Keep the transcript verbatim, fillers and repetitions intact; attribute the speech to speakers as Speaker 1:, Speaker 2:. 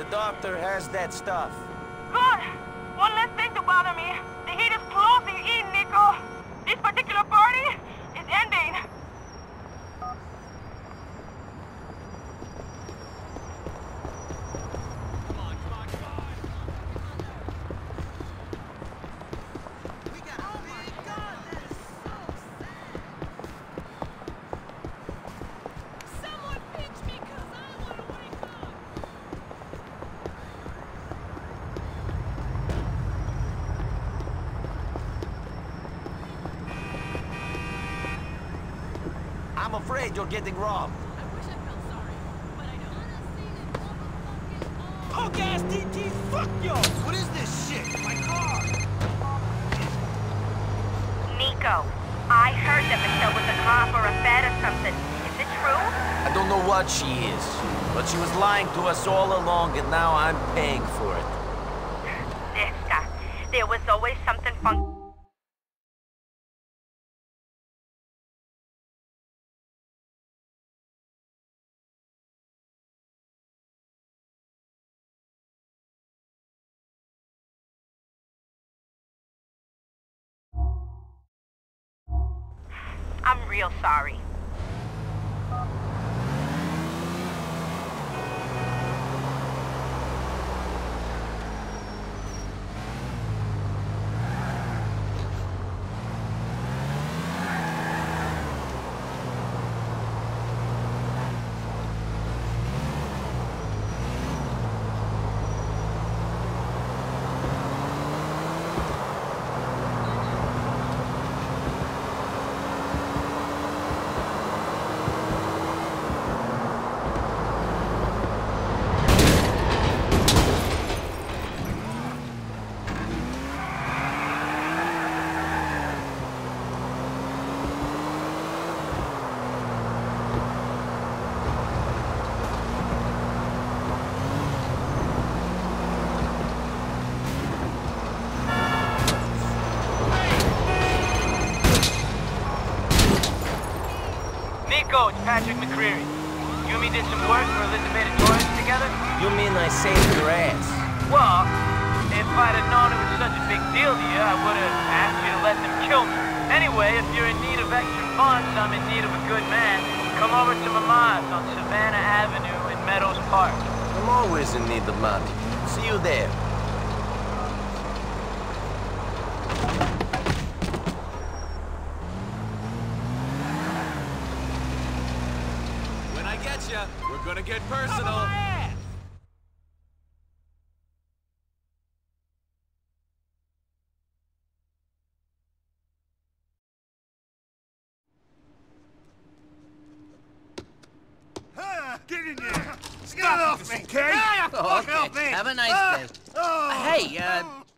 Speaker 1: doctor has that stuff.
Speaker 2: Good. One less thing to bother me. The heat is closing in, Nico. This particular party is ending.
Speaker 1: I'm afraid you're getting robbed.
Speaker 3: I wish I felt sorry, but I don't.
Speaker 4: Punk ass D T, fuck yo! What is this shit? My car!
Speaker 2: Nico, I heard that Michelle was a cop or a fed or something. Is it true?
Speaker 1: I don't know what she is, but she was lying to us all along, and now I'm paying for it.
Speaker 2: This guy. There was always something funky. I'm real sorry.
Speaker 5: Nico, it's Patrick McCreary. You and me did some work for Elizabeth Torres together?
Speaker 1: You mean I saved your ass?
Speaker 5: Well, if I'd have known it was such a big deal to you, I would have asked you to let them kill me. Anyway, if you're in need of extra funds, I'm in need of a good man. Come over to Mama's on Savannah Avenue in Meadows Park.
Speaker 1: I'm always in need of money. See you there.
Speaker 4: When I get ya, we're gonna get personal. Get in there! Get off me, okay?
Speaker 6: Oh, okay. Have a nice day.
Speaker 4: Oh.
Speaker 6: Hey, uh,